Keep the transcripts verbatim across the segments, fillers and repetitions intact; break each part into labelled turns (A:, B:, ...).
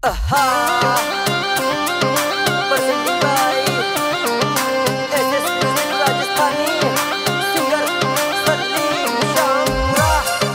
A: Aha! Presented by S S Music Rajasthani, singer Salim Shamra.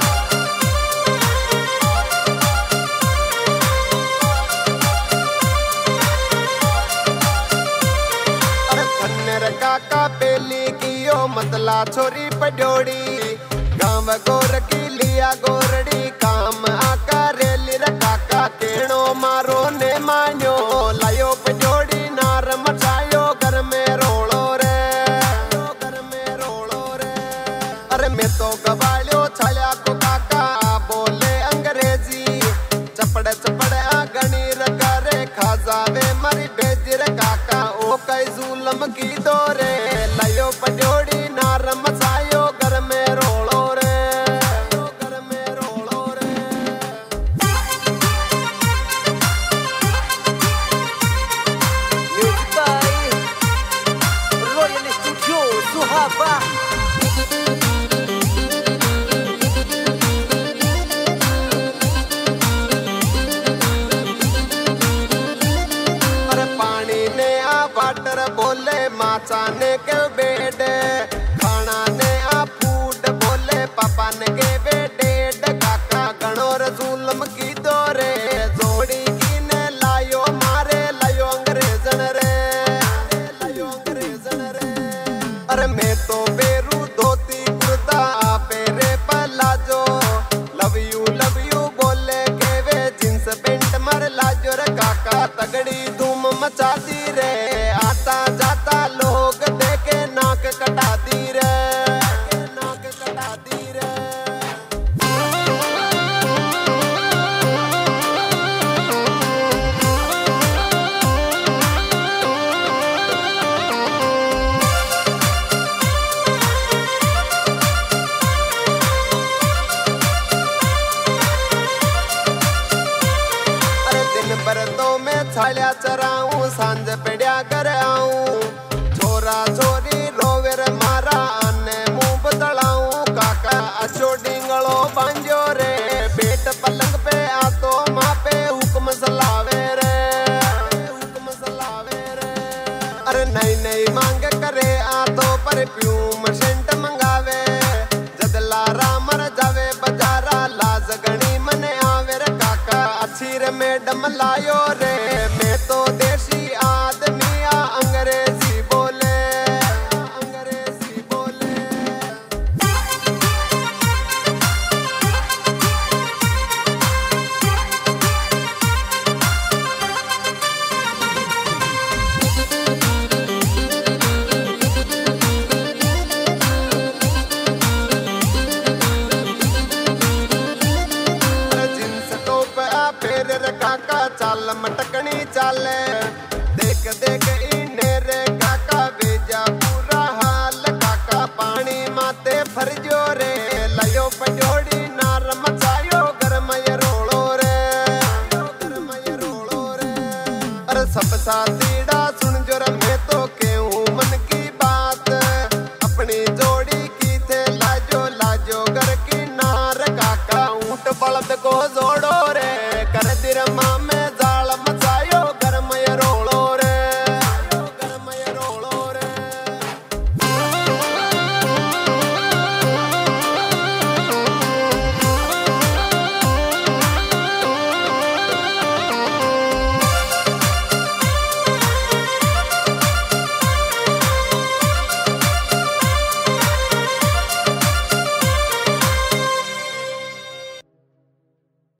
B: अरे धन्यर काका पेली कियो मतला छोरी पडोड़ी गाँव गोर की लिया गोरड़ी काम आका रेली रे काका केणो मारो ने मान्यो लायो पडोड़ी नार मचायो घर में रोलो रे घर में रोलो रे। अरे मैं तो गवालियो छाया को काका बोले अंग्रेजी चपड़े चपड़े आगणी रखा रे खा जावे मारी बेजी रे काका ओ कई जुलम की दोरे लायो पडोड़ी नार मचायो घर में रोलो रे घर में रोलो रे।
A: Music by Royal Studio Suhaba.
B: अरे पानी ने आ वाटर बोले माचा ने के बेड खाना ने आ फूड बोले पापा ने के बेड काका गणो रसूलम की दोरे जोड़ी की ने लायो मारे लायो अंग्रेजन रे लायो अंग्रेजन रे। अरे मैं तो बेरू धोती कुर्ता पेरे palazzo love you love you बोले के वे जींस पेंट मर लाजो रे काका तगड़ी धूम मचा दी रे आता जाता लोग देखे नाक कटा दी रे नाक कटा दी रे। अरे दिन भर तो मैं छालिया चराऊं सांझ पेड़िया कर आऊं छोरा छोरी रोवे रे मारा आने मुंह बदलाऊं काका अच्छो डिंगलो बांजो रे पेट पलंग पे आ तो माँ पे हुक्म सलावे रे हुक्म सलावे रे। अरे नई नई मांग करे आ तो परफ्यूम सेंट मंगावे जदला रामर जावे बजारा लाज गणी मने आवे रे काका अच्छी रे मैडम लायो रे मैं तो देसी आदमी आ अंग्रेजी बोले अंग्रेजी बोले। जींस टॉप आ फेर रे काका चाल मटकनी चाले